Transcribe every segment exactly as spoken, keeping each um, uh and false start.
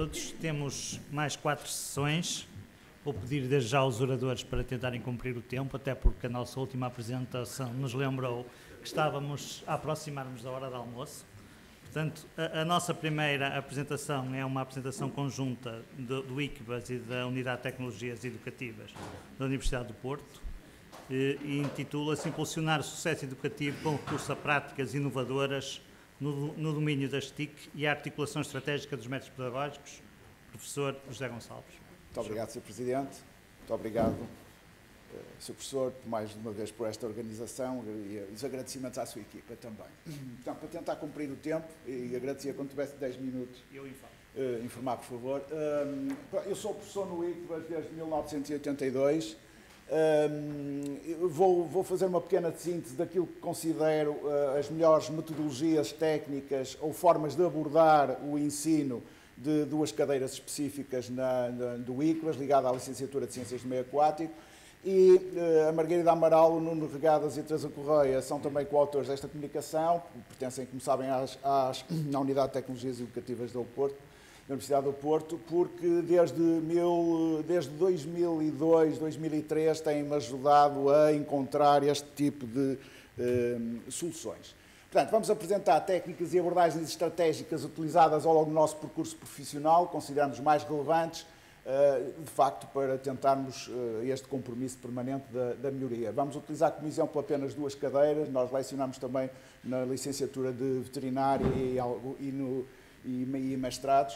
todos. Temos mais quatro sessões. Vou pedir desde já aos oradores para tentarem cumprir o tempo, até porque a nossa última apresentação nos lembrou que estávamos a aproximar-nos da hora de almoço. Portanto, a, a nossa primeira apresentação é uma apresentação conjunta do, do I C B A S e da Unidade de Tecnologias Educativas da Universidade do Porto e, e intitula-se Impulsionar o Sucesso Educativo com recurso a práticas inovadoras no, no domínio das T I C e a articulação estratégica dos métodos pedagógicos. Professor José Gonçalves. Muito obrigado, senhor Presidente. Muito obrigado, senhor Professor, mais de uma vez por esta organização e os agradecimentos à sua equipa também. Então, para tentar cumprir o tempo, e agradecia quando tivesse dez minutos, eu informo. Uh, informar, por favor. Uh, eu sou professor no I C B A S desde mil novecentos e oitenta e dois. Uh, vou, vou fazer uma pequena síntese daquilo que considero uh, as melhores metodologias técnicas ou formas de abordar o ensino de duas cadeiras específicas na, na, do I C B A S, ligada à Licenciatura de Ciências do Meio Aquático, e uh, a Margarida Amaral, o Nuno Regadas e a Teresa Correia são também coautores desta comunicação, pertencem, como sabem, às, às, à Unidade de Tecnologias Educativas do Porto, da Universidade do Porto, porque desde, mil, desde dois mil e dois, dois mil e três têm-me ajudado a encontrar este tipo de uh, soluções. Portanto, vamos apresentar técnicas e abordagens estratégicas utilizadas ao longo do nosso percurso profissional, consideramos mais relevantes, de facto, para tentarmos este compromisso permanente da, da melhoria. Vamos utilizar como exemplo apenas duas cadeiras, nós lecionamos também na licenciatura de veterinária e, e, no, e, e mestrados,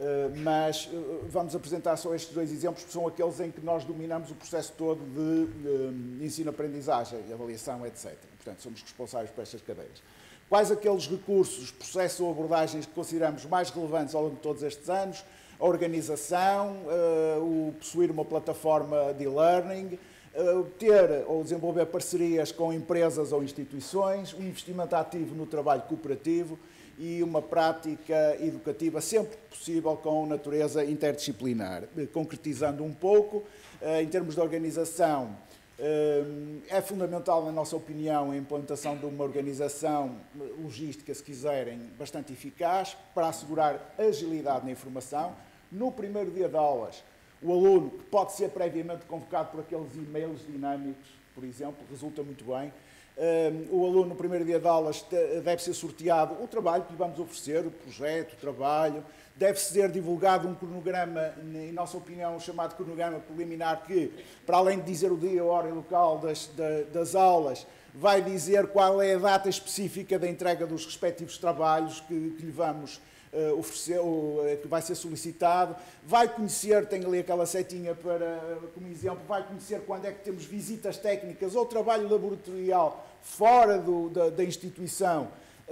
mas vamos apresentar só estes dois exemplos, que são aqueles em que nós dominamos o processo todo de, de ensino-aprendizagem, avaliação, etcétera. Portanto, somos responsáveis por estas cadeiras. Quais aqueles recursos, processos ou abordagens que consideramos mais relevantes ao longo de todos estes anos? A organização, uh, o possuir uma plataforma de e-learning, uh, ter ou desenvolver parcerias com empresas ou instituições, um investimento ativo no trabalho cooperativo e uma prática educativa sempre possível com natureza interdisciplinar. Concretizando um pouco, uh, em termos de organização, uh, é fundamental, na nossa opinião, a implantação de uma organização logística, se quiserem, bastante eficaz para assegurar agilidade na informação. No primeiro dia de aulas, o aluno, que pode ser previamente convocado por aqueles e-mails dinâmicos, por exemplo, resulta muito bem. Um, o aluno, no primeiro dia de aulas, deve ser sorteado o trabalho que lhe vamos oferecer, o projeto, o trabalho. Deve ser divulgado um cronograma, em nossa opinião, chamado cronograma preliminar, que, para além de dizer o dia, a hora e o local das, das aulas, vai dizer qual é a data específica da entrega dos respectivos trabalhos que, que lhe vamos uh, oferecer, ou, uh, que vai ser solicitado. Vai conhecer, tem ali aquela setinha para, como exemplo, vai conhecer quando é que temos visitas técnicas ou trabalho laboratorial fora do, da, da instituição,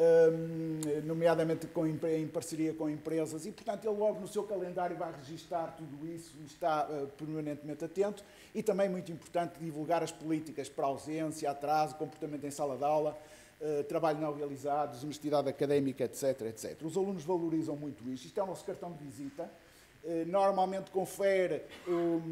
um, nomeadamente com, em parceria com empresas, e, portanto, ele logo no seu calendário vai registar tudo isso e está uh, permanentemente atento. E também, muito importante, divulgar as políticas para ausência, atraso, comportamento em sala de aula, uh, trabalho não realizado, desonestidade académica, etc, etcétera. Os alunos valorizam muito isto. Isto é o nosso cartão de visita. Uh, normalmente confere, um,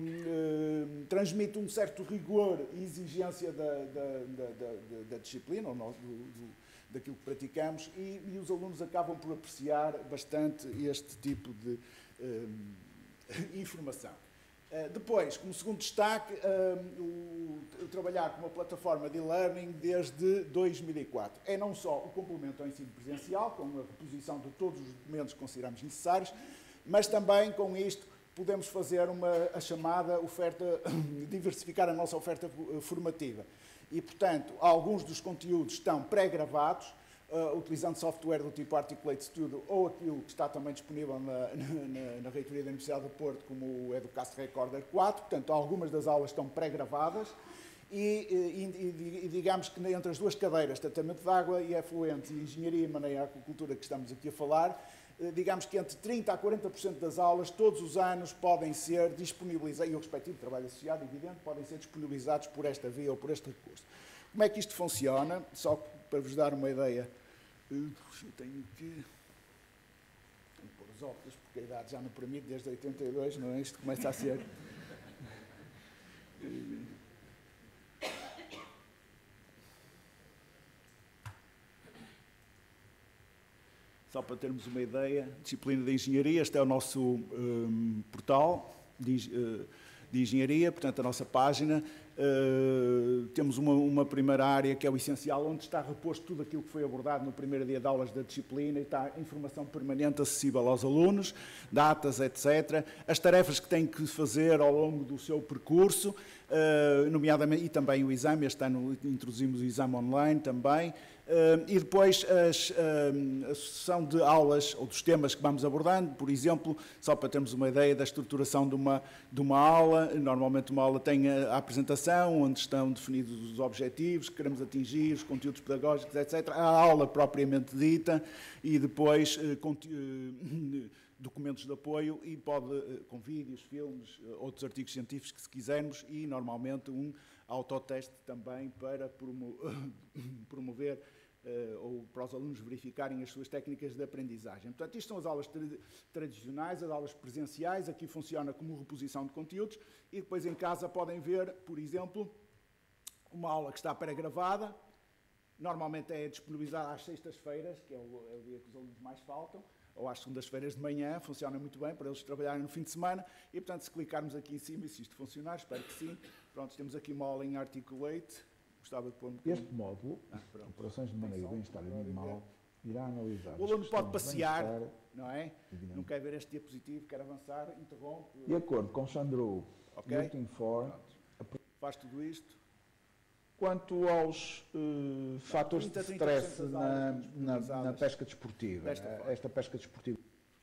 uh, transmite um certo rigor e exigência da, da, da, da, da disciplina, ou no, do, do, daquilo que praticamos, e, e os alunos acabam por apreciar bastante este tipo de um, informação. Uh, depois, como segundo destaque, uh, o, o trabalhar com uma plataforma de e-learning desde dois mil e quatro. É não só o complemento ao ensino presencial, com a reposição de todos os documentos que consideramos necessários, mas também com isto podemos fazer uma, a chamada oferta, diversificar a nossa oferta formativa. E, portanto, alguns dos conteúdos estão pré-gravados, Uh, utilizando software do tipo Articulate Studio ou aquilo que está também disponível na, na, na reitoria da Universidade do Porto, como o Educast Recorder quatro. Portanto, algumas das aulas estão pré-gravadas e, e, e, e digamos que entre as duas cadeiras, tratamento de água e efluentes e engenharia e manejo à aquacultura que estamos aqui a falar, uh, digamos que entre trinta a quarenta por cento das aulas, todos os anos, podem ser disponibilizados, e o respectivo trabalho associado, evidente, podem ser disponibilizados por esta via ou por este recurso. Como é que isto funciona? Só para vos dar uma ideia, eu tenho que, tenho que pôr os óculos, porque a idade já não permite, desde oitenta e dois, não é? Isto começa a ser... só para termos uma ideia, disciplina de engenharia, este é o nosso um, portal de, uh, de engenharia, portanto a nossa página. Uh, temos uma, uma primeira área que é o essencial, onde está reposto tudo aquilo que foi abordado no primeiro dia de aulas da disciplina e está informação permanente acessível aos alunos, datas, etcétera. As tarefas que têm que fazer ao longo do seu percurso, uh, nomeadamente, e também o exame, este ano introduzimos o exame online também. Uh, e depois as, uh, a sucessão de aulas ou dos temas que vamos abordando, por exemplo, só para termos uma ideia da estruturação de uma, de uma aula, normalmente uma aula tem a, a apresentação, onde estão definidos os objetivos que queremos atingir, os conteúdos pedagógicos, etcétera. A aula propriamente dita e depois uh, uh, documentos de apoio e pode, uh, com vídeos, filmes, uh, outros artigos científicos que se quisermos e normalmente um autoteste também para promo promover uh, ou para os alunos verificarem as suas técnicas de aprendizagem. Portanto, isto são as aulas tra tradicionais, as aulas presenciais, aqui funciona como reposição de conteúdos e depois em casa podem ver, por exemplo, uma aula que está pré-gravada, normalmente é disponibilizada às sextas-feiras, que é o, é o dia que os alunos mais faltam, ou às segundas-feiras de manhã, funciona muito bem para eles trabalharem no fim de semana e, portanto, se clicarmos aqui em cima, e se isto funcionar, espero que sim, pronto, temos aqui uma aula em Articulate, gostava de pôr um bocadinho. Este módulo, ah, Operações de Manejo e Bem-Estar Animal, irá analisar... O aluno pode passear, não é? Evidente. Não quer ver este diapositivo, quer avançar, interrompe. De acordo com Sandro, okay. Looking for... Faz tudo isto. Quanto aos uh, fatores de stress na, na, na pesca desportiva, esta pesca desportiva.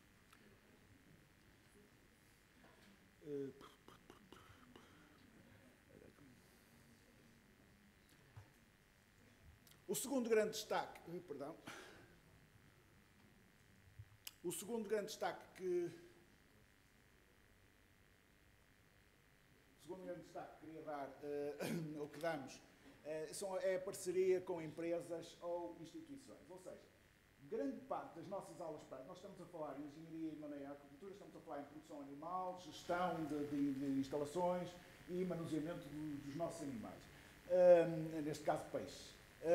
O segundo grande destaque, perdão, o segundo grande destaque que, o segundo grande destaque que queria dar, uh, ou que damos, é a parceria com empresas ou instituições. Ou seja, grande parte das nossas aulas práticas, nós estamos a falar em engenharia e manejo da agricultura, estamos a falar em produção animal, gestão de, de, de instalações e manuseamento do, dos nossos animais. Uh, neste caso, peixes.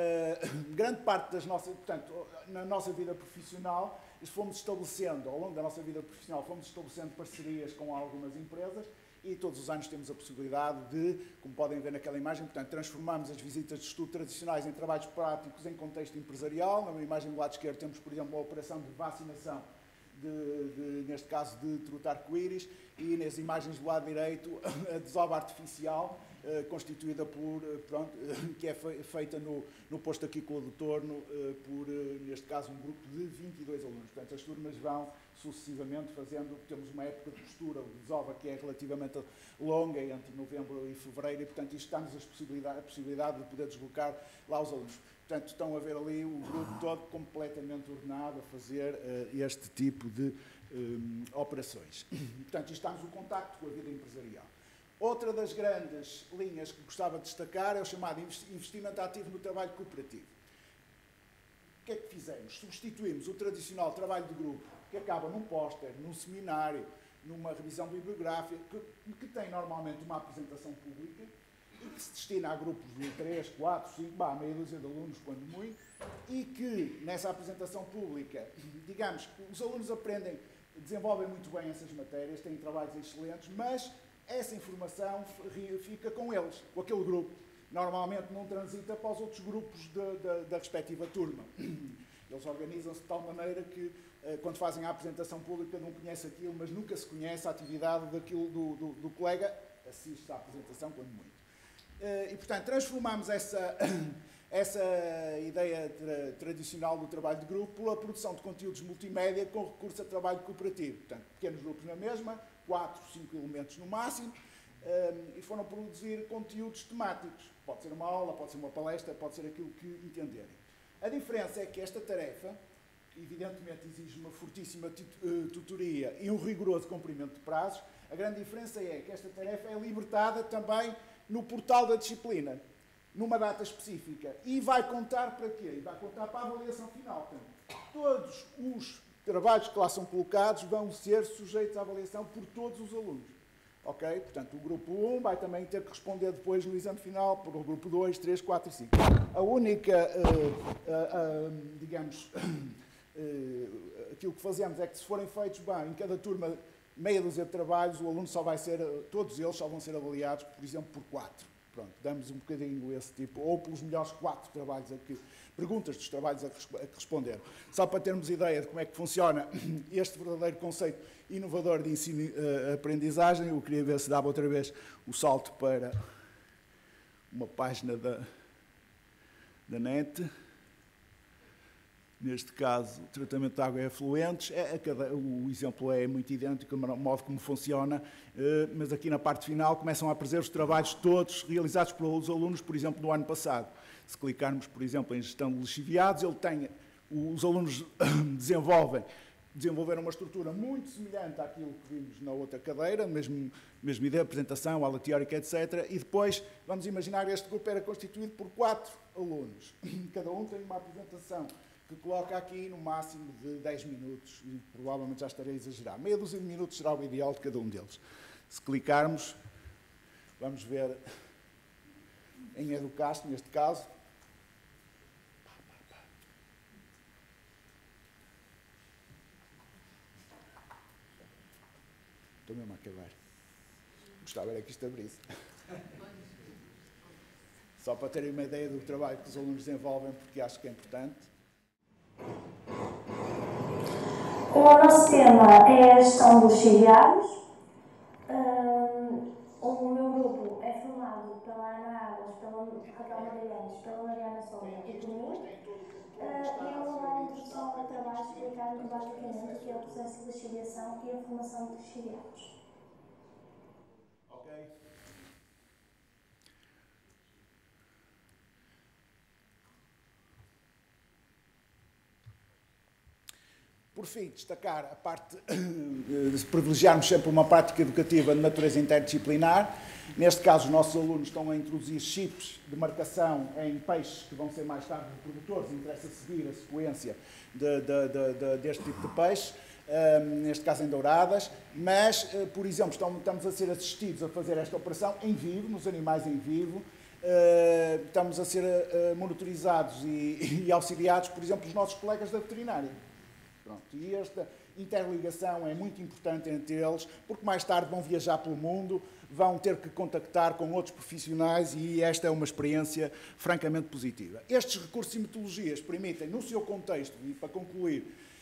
Uh, grande parte das nossas, portanto, na nossa vida profissional, fomos estabelecendo, ao longo da nossa vida profissional, fomos estabelecendo parcerias com algumas empresas e todos os anos temos a possibilidade de, como podem ver naquela imagem, portanto, transformamos as visitas de estudo tradicionais em trabalhos práticos em contexto empresarial. Na imagem do lado esquerdo temos, por exemplo, a operação de vacinação, de, de, neste caso, de truta arco-íris, e nas imagens do lado direito, a desova artificial, eh, constituída por, pronto, que é feita no, no posto aquícola do Torno, eh, por, neste caso, um grupo de vinte e dois alunos. Portanto, as turmas vão sucessivamente fazendo, temos uma época de costura, de desova, que é relativamente longa, entre novembro e fevereiro, e, portanto, isto dá-nos a possibilidade, a possibilidade de poder deslocar lá os alunos. Portanto, estão a ver ali o grupo todo completamente ordenado a fazer uh, este tipo de um, operações. Portanto, estamos no contacto com a vida empresarial. Outra das grandes linhas que gostava de destacar é o chamado investimento ativo no trabalho cooperativo. O que é que fizemos? Substituímos o tradicional trabalho de grupo, que acaba num póster, num seminário, numa revisão bibliográfica, que, que tem normalmente uma apresentação pública, e que se destina a grupos de três, quatro, cinco, bah, meia dúzia de alunos, quando muito, e que nessa apresentação pública, digamos, os alunos aprendem, desenvolvem muito bem essas matérias, têm trabalhos excelentes, mas essa informação fica com eles, com aquele grupo. Normalmente não transita para os outros grupos de, de, da respectiva turma. Eles organizam-se de tal maneira que, quando fazem a apresentação pública, não conhece aquilo, mas nunca se conhece a atividade daquilo do, do, do colega, assiste à apresentação, quando muito. E, portanto, transformamos essa, essa ideia tra tradicional do trabalho de grupo pela produção de conteúdos multimédia com recurso a trabalho cooperativo. Portanto, pequenos grupos na mesma, quatro, cinco elementos no máximo, um, e foram produzir conteúdos temáticos. Pode ser uma aula, pode ser uma palestra, pode ser aquilo que entenderem. A diferença é que esta tarefa, evidentemente, exige uma fortíssima tutoria e um rigoroso cumprimento de prazos. A grande diferença é que esta tarefa é libertada também no portal da disciplina, numa data específica. E vai contar para quê? E vai contar para a avaliação final. Portanto, todos os trabalhos que lá são colocados vão ser sujeitos à avaliação por todos os alunos. Ok? Portanto, o grupo um vai também ter que responder depois no exame final por o grupo dois, três, quatro e cinco. A única, uh, uh, uh, digamos, aquilo que fazemos é que, se forem feitos bem, em cada turma, meia dúzia de trabalhos, o aluno só vai ser, todos eles só vão ser avaliados, por exemplo, por quatro. Pronto, damos um bocadinho esse tipo, ou pelos melhores quatro trabalhos a que, perguntas dos trabalhos a que responderam. Só para termos ideia de como é que funciona este verdadeiro conceito inovador de ensino-aprendizagem, eu queria ver se dava outra vez o salto para uma página da, da net. Neste caso, o tratamento de água e efluentes, é, cada, o exemplo é muito idêntico, o modo como funciona, eh, mas aqui na parte final começam a aparecer os trabalhos todos realizados pelos alunos, por exemplo, no ano passado. Se clicarmos, por exemplo, em gestão de lixiviados, ele tem, os alunos desenvolvem, desenvolveram uma estrutura muito semelhante àquilo que vimos na outra cadeira, mesmo, mesma ideia, apresentação, aula teórica, etcétera. E depois, vamos imaginar, este grupo era constituído por quatro alunos. Cada um tem uma apresentação que coloca aqui no máximo de dez minutos, e provavelmente já estarei a exagerar. Meia dúzia de minutos será o ideal de cada um deles. Se clicarmos, vamos ver em Educast, neste caso. Estou mesmo a acabar. Gostava era que isto abrisse. Só para terem uma ideia do trabalho que os alunos desenvolvem, porque acho que é importante. O nosso tema é a gestão dos lixiviados. Um, o meu grupo é formado pela Ana Águas, pela Raquel Magalhães, pela Mariana Sousa e por mim. Uh, e eu vou dar a introdução ao trabalho explicando basicamente o que é o processo de lixiviação e a formação de lixiviados. Ok. Por fim, destacar a parte de privilegiarmos sempre uma prática educativa de natureza interdisciplinar. Neste caso, os nossos alunos estão a introduzir chips de marcação em peixes que vão ser mais tarde reprodutores. Interessa seguir a sequência de, de, de, de, deste tipo de peixe, um, neste caso em douradas. Mas, uh, por exemplo, estamos, estamos a ser assistidos a fazer esta operação em vivo, nos animais em vivo. Uh, estamos a ser uh, monitorizados e, e auxiliados, por exemplo, os nossos colegas da veterinária. Pronto, e esta interligação é muito importante entre eles, porque mais tarde vão viajar pelo mundo, vão ter que contactar com outros profissionais e esta é uma experiência francamente positiva. Estes recursos e metodologias permitem, no seu contexto, e para concluir,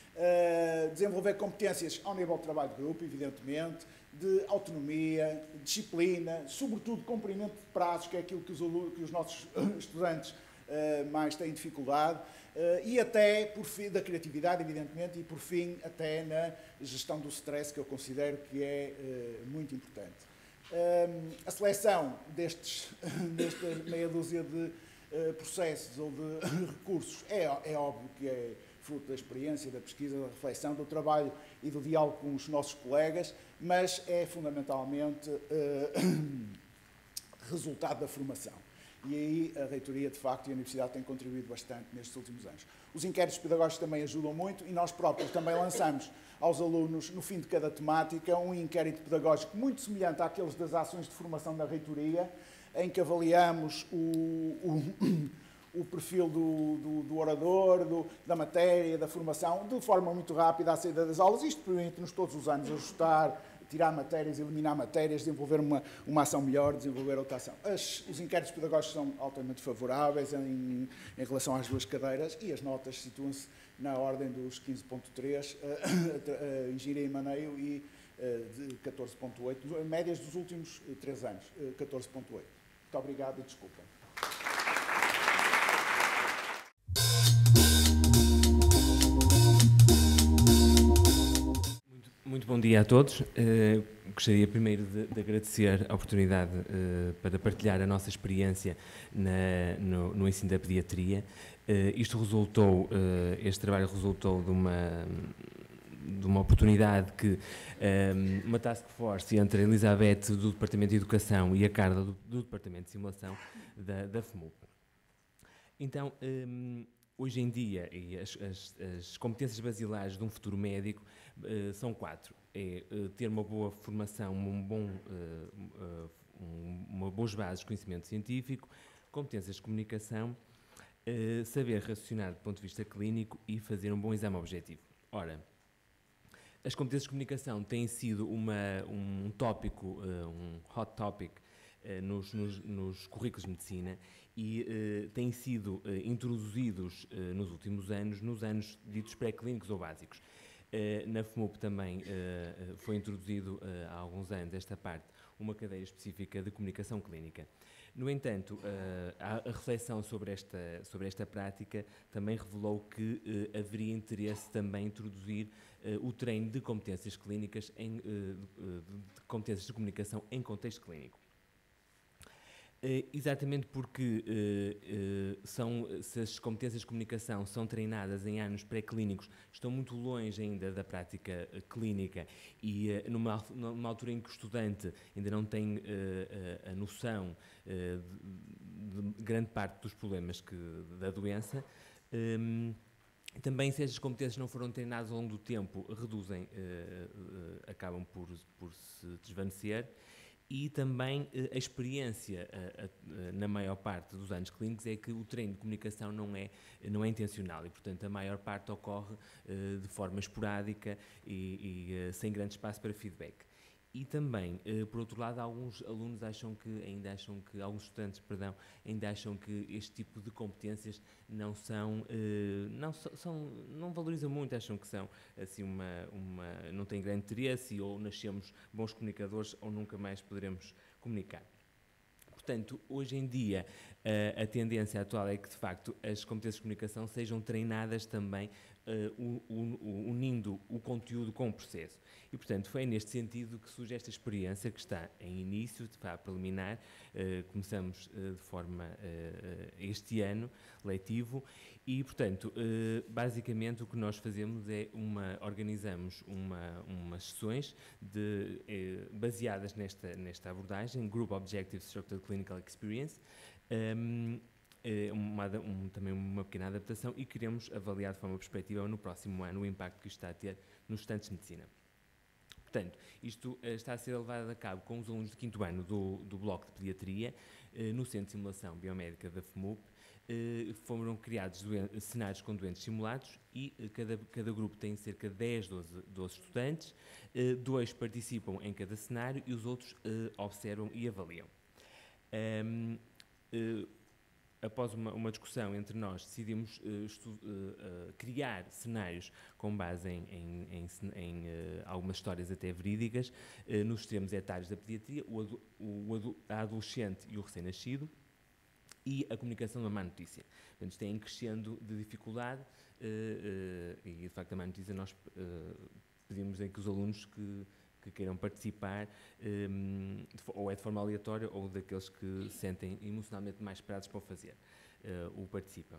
uh, desenvolver competências ao nível de trabalho de grupo, evidentemente, de autonomia, disciplina, sobretudo cumprimento de prazos, que é aquilo que os, que os nossos estudantes uh, mais têm dificuldade, Uh, e até, por fim, da criatividade, evidentemente, e por fim, até na gestão do stress, que eu considero que é uh, muito importante. Uh, a seleção destes, desta meia dúzia de uh, processos ou de recursos é, é óbvio que é fruto da experiência, da pesquisa, da reflexão, do trabalho e do diálogo com os nossos colegas, mas é fundamentalmente uh, resultado da formação. E aí a reitoria, de facto, e a universidade têm contribuído bastante nestes últimos anos. Os inquéritos pedagógicos também ajudam muito e nós próprios também lançamos aos alunos, no fim de cada temática, um inquérito pedagógico muito semelhante àqueles das ações de formação da reitoria, em que avaliamos o, o, o perfil do, do, do orador, do, da matéria, da formação, de forma muito rápida à saída das aulas. Isto permite-nos todos os anos ajustar, tirar matérias, eliminar matérias, desenvolver uma, uma ação melhor, desenvolver outra ação. As, os inquéritos pedagógicos são altamente favoráveis em, em relação às duas cadeiras e as notas situam-se na ordem dos quinze ponto três, uh, uh, engenharia e maneio e uh, de catorze ponto oito, médias dos últimos uh, três anos, uh, catorze ponto oito. Muito obrigado e desculpem. Muito bom dia a todos. Uh, gostaria primeiro de, de agradecer a oportunidade uh, para partilhar a nossa experiência na, no, no ensino da pediatria. Uh, isto resultou, uh, este trabalho resultou de uma, de uma oportunidade que um, uma task force entre a Elizabeth do Departamento de Educação e a Carla do, do Departamento de Simulação da, da F M U P. Então, um, hoje em dia, e as, as, as competências basilares de um futuro médico uh, são quatro. É uh, ter uma boa formação, um bom, uh, uh, um, uma boas bases de conhecimento científico, competências de comunicação Uh, saber raciocinar do ponto de vista clínico e fazer um bom exame objetivo. Ora, as competências de comunicação têm sido uma, um tópico, uh, um hot topic uh, nos, nos, nos currículos de medicina e uh, têm sido uh, introduzidos uh, nos últimos anos, nos anos ditos pré-clínicos ou básicos. Uh, na F M U P também uh, foi introduzido uh, há alguns anos, esta parte, uma cadeira específica de comunicação clínica. No entanto, uh, a, a reflexão sobre esta, sobre esta prática também revelou que uh, haveria interesse também em introduzir uh, o treino de competências clínicas, em, uh, de, de competências de comunicação em contexto clínico. Uh, exatamente porque uh, uh, são, se as competências de comunicação são treinadas em anos pré-clínicos, estão muito longe ainda da prática uh, clínica e uh, numa, numa altura em que o estudante ainda não tem uh, uh, a noção uh, de, de grande parte dos problemas que, da doença, um, também se estas competências não foram treinadas ao longo do tempo, reduzem, uh, uh, acabam por, por se desvanecer. E também a experiência, a, a, na maior parte dos anos clínicos, é que o treino de comunicação não é, não é intencional e, portanto, a maior parte ocorre uh, de forma esporádica e, e uh, sem grande espaço para feedback. E também, uh, por outro lado, alguns alunos acham que, ainda acham que, alguns estudantes, perdão, ainda acham que este tipo de competências não são, uh, não são, não valorizam muito, acham que são, assim, uma, uma, não têm grande interesse e ou nascemos bons comunicadores ou nunca mais poderemos comunicar. Portanto, hoje em dia, a, a tendência atual é que, de facto, as competências de comunicação sejam treinadas também uh, unindo o conteúdo com o processo. E, portanto, foi neste sentido que surge esta experiência que está em início, de forma preliminar. Uh, começamos uh, de forma uh, este ano letivo e, portanto, uh, basicamente o que nós fazemos é uma, organizamos uma, umas sessões de, uh, baseadas nesta, nesta abordagem, Group Objective Structured Clinical Experience, um, uma, um, também uma pequena adaptação e queremos avaliar de forma perspectiva no próximo ano o impacto que isto está a ter nos estudantes de medicina. Portanto, isto uh, está a ser levado a cabo com os alunos de quinto ano do, do Bloco de Pediatria, uh, no Centro de Simulação Biomédica da F M U P. Uh, foram criados cenários com doentes simulados e uh, cada, cada grupo tem cerca de dez, doze, doze estudantes, uh, dois participam em cada cenário e os outros uh, observam e avaliam. Um, uh, após uma, uma discussão entre nós, decidimos uh, estu, uh, uh, criar cenários com base em, em, em, em uh, algumas histórias até verídicas, uh, nos extremos etários da pediatria, o, adu, o adu, a adolescente e o recém-nascido, e a comunicação da má notícia. Portanto, isto é em crescendo de dificuldade uh, uh, e, de facto, a má notícia nós uh, pedimos em que os alunos que que queiram participar, um, ou é de forma aleatória ou daqueles que se sentem emocionalmente mais esperados para o fazer, uh, o participam.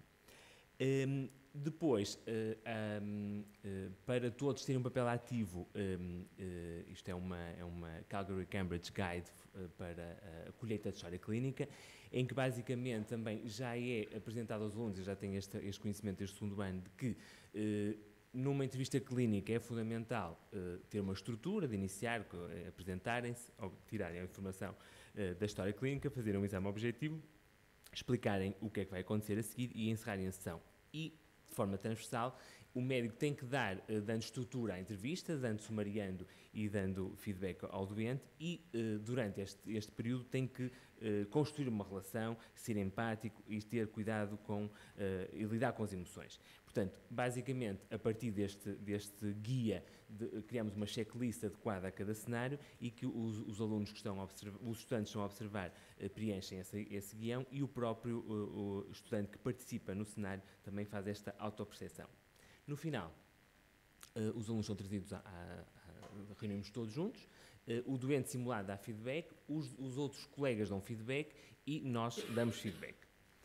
Um, depois, uh, um, uh, para todos terem um papel ativo, um, uh, isto é uma, é uma Calgary Cambridge Guide uh, para a colheita de história clínica, em que basicamente também já é apresentado aos alunos, eu já tenho este, este conhecimento desde o segundo ano, de que uh, numa entrevista clínica é fundamental uh, ter uma estrutura de iniciar, uh, apresentarem-se, tirarem a informação uh, da história clínica, fazerem um exame objetivo, explicarem o que é que vai acontecer a seguir e encerrarem a sessão. E, de forma transversal, o médico tem que dar, uh, dando estrutura à entrevista, dando sumariando e dando feedback ao doente e, uh, durante este, este período, tem que uh, construir uma relação, ser empático e ter cuidado com, uh, e lidar com as emoções. Portanto, basicamente, a partir deste, deste guia, de, criamos uma checklist adequada a cada cenário e que os, os alunos que estão a observar, os estudantes estão a observar, uh, preenchem esse, esse guião e o próprio uh, o estudante que participa no cenário também faz esta autoperceção. No final, uh, os alunos são trazidos a, a, a reunimos todos juntos, uh, o doente simulado dá feedback, os, os outros colegas dão feedback e nós damos feedback.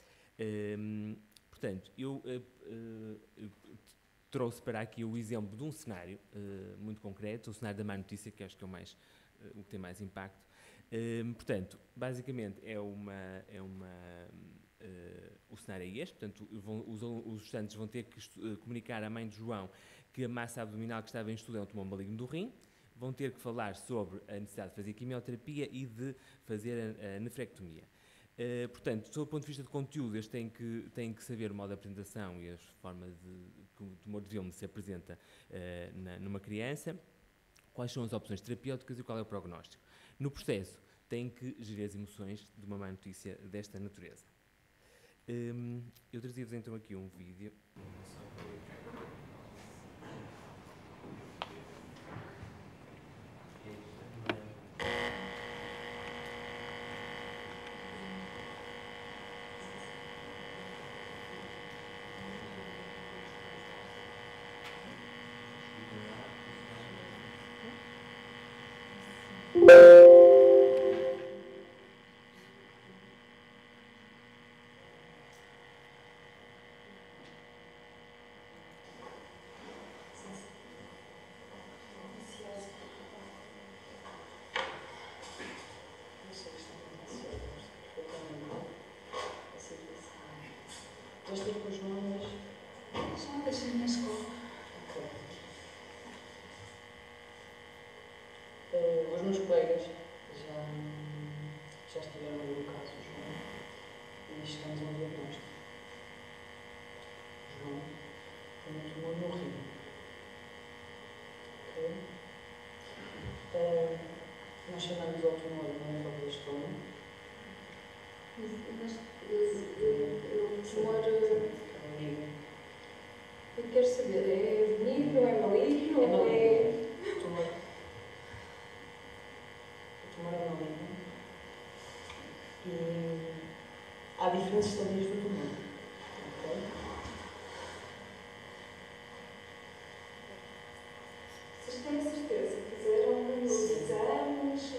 Um, portanto, eu uh, uh, trouxe para aqui o exemplo de um cenário uh, muito concreto, o cenário da má notícia, que acho que é o, mais, uh, o que tem mais impacto. Um, portanto, basicamente é uma... É uma Uh, o cenário é este, portanto vão, os, os estudantes vão ter que uh, comunicar à mãe de João que a massa abdominal que estava em estudo é um tumor maligno do rim, vão ter que falar sobre a necessidade de fazer quimioterapia e de fazer a, a nefrectomia. Uh, portanto, sob o ponto de vista de conteúdo, eles têm que, têm que saber o modo de apresentação e as formas de, que o tumor de Wilms se apresenta uh, na, numa criança, quais são as opções terapêuticas e qual é o prognóstico. No processo, têm que gerir as emoções de uma má notícia desta natureza. Um, eu trazia-vos então aqui um vídeo. Já estive com os nomes? Já deixei na escola. Ok. Uh, os meus colegas já, já estiveram no caso, João, e chegamos a um diagnóstico. João tem um tumor no rim. Ok? Uh, nós chamamos ao tumor de neuroblastoma. Mas o tumor, eu quero saber, é benigno, é maligno? É maligno. O tumor, o tumor é maligno. E há diferentes estadios do tumor. Okay? Vocês têm certeza? Fizeram os exames?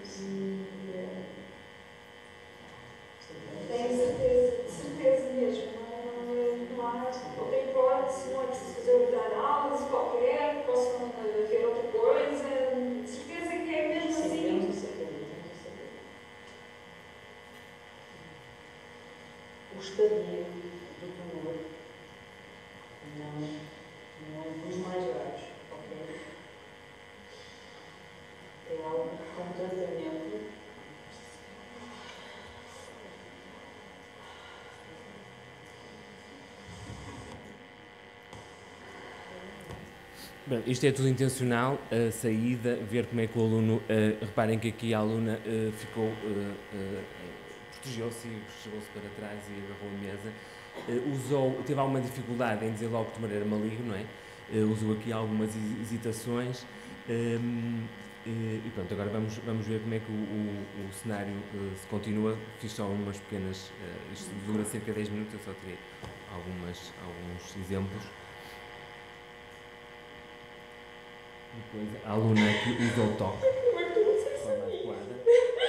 Tenho certeza, certeza mesmo. Não, não, não há outra hipótese, não é preciso fazer outra análise qualquer, posso não ver outra coisa. Certeza que é mesmo assim. Sim, temos a certeza, temos a certeza. O estadio do tumor não, não é dos mais graves, ok? É algo com tratamento. Bem, isto é tudo intencional, a saída, ver como é que o aluno, uh, reparem que aqui a aluna uh, ficou, uh, uh, protegeu-se e chegou-se para trás e agarrou a mesa, uh, usou, teve alguma dificuldade em dizer logo que o tumor era maligno, não é? Uh, usou aqui algumas hesitações, um, e, e pronto, agora vamos, vamos ver como é que o, o, o cenário uh, se continua. Fiz só umas pequenas, uh, isto dura cerca de dez minutos, eu só tirei algumas, alguns exemplos. Depois a aluna que usa o toque de forma adequada.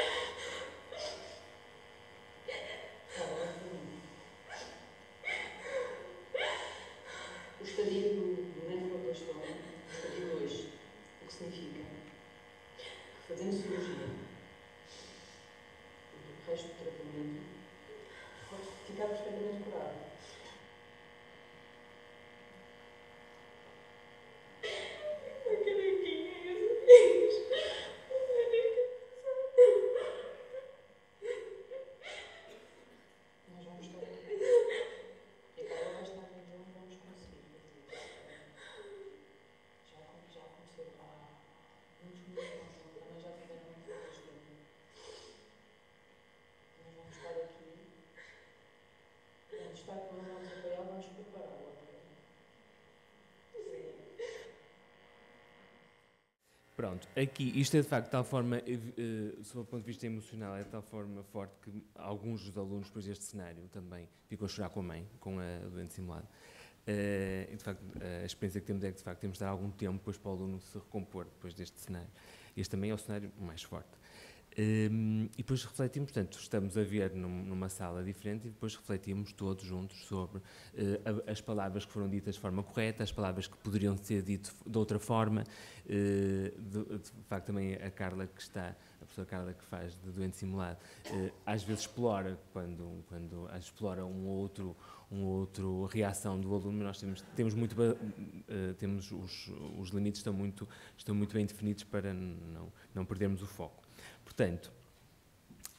O estadio do neuroblastoma, o estadio dois, o que significa que fazendo cirurgia, o resto do tratamento pode ficar perfeitamente curado. Pronto, aqui, isto é de facto de tal forma, uh, sob o ponto de vista emocional, é de tal forma forte que alguns dos alunos, depois deste cenário, também ficam a chorar com a mãe, com a doente simulada. Uh, e de facto, a experiência que temos é que de facto temos de dar algum tempo depois para o aluno se recompor depois deste cenário. Este também é o cenário mais forte. Um, e depois refletimos, portanto, estamos a ver num, numa sala diferente e depois refletimos todos juntos sobre uh, a, as palavras que foram ditas de forma correta, as palavras que poderiam ser ditas de outra forma. Uh, de, de facto, também a Carla que está, a professora Carla que faz de doente simulado, uh, às vezes explora, quando, quando explora um outro, um outro reação do aluno, mas nós temos, temos muito, uh, temos os, os limites estão muito, estão muito bem definidos para não, não perdermos o foco. Portanto,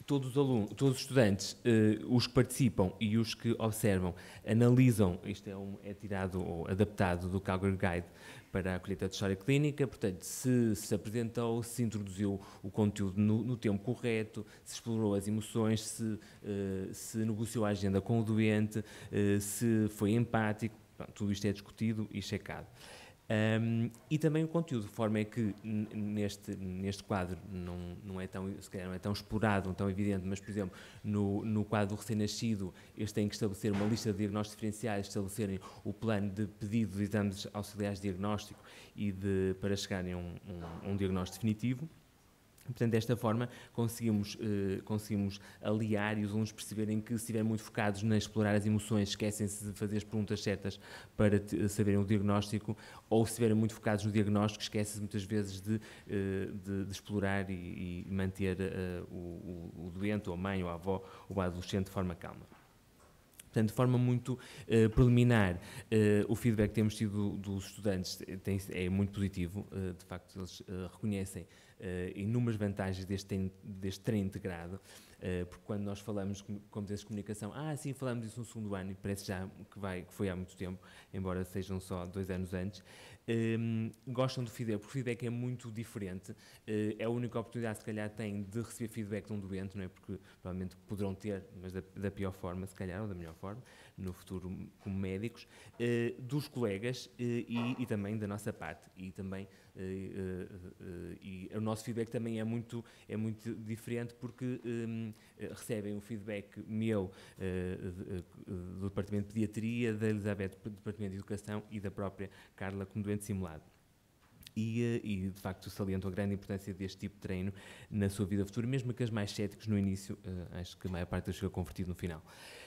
todos os alunos, todos os estudantes, uh, os que participam e os que observam, analisam, isto é, um, é tirado ou adaptado do Calgary Guide para a colheita de história clínica, portanto, se se apresentou, se introduziu o conteúdo no, no tempo correto, se explorou as emoções, se, uh, se negociou a agenda com o doente, uh, se foi empático, pronto, tudo isto é discutido e checado. Um, e também o conteúdo, de forma é que neste, neste quadro não, não é tão, se calhar não é tão explorado, não tão evidente, mas, por exemplo, no, no quadro do recém-nascido, eles têm que estabelecer uma lista de diagnósticos diferenciais, estabelecerem o plano de pedido de exames auxiliares de diagnóstico e de, para chegarem a um, um, um diagnóstico definitivo. Portanto, desta forma, conseguimos, eh, conseguimos aliar e os alunos perceberem que, se estiverem muito focados na explorar as emoções, esquecem-se de fazer as perguntas certas para te, saberem o diagnóstico, ou se estiverem muito focados no diagnóstico, esquecem-se muitas vezes de, eh, de, de explorar e, e manter eh, o, o, o doente, ou a mãe, ou a avó, ou o adolescente de forma calma. Portanto, de forma muito uh, preliminar, uh, o feedback que temos tido dos estudantes tem, é muito positivo. Uh, de facto, eles uh, reconhecem uh, inúmeras vantagens deste, deste treino integrado, uh, porque quando nós falamos com competências de comunicação, ah, sim, falamos disso no segundo ano, e parece já que, vai, que foi há muito tempo, embora sejam só dois anos antes, um, gostam do feedback, porque o feedback é muito diferente, uh, é a única oportunidade, se calhar, têm de receber feedback de um doente, não é? Porque provavelmente poderão ter, mas da, da pior forma, se calhar, ou da melhor forma, no futuro como médicos, uh, dos colegas uh, e, e também da nossa parte. E também uh, uh, uh, e o nosso feedback também é muito, é muito diferente, porque um, recebem o feedback meu uh, do Departamento de Pediatria, da Elizabeth do Departamento de Educação e da própria Carla como doente simulado. E, e, de facto, saliento a grande importância deste tipo de treino na sua vida futura, mesmo que as mais céticos no início, uh, acho que a maior parte deles ficou convertido no final.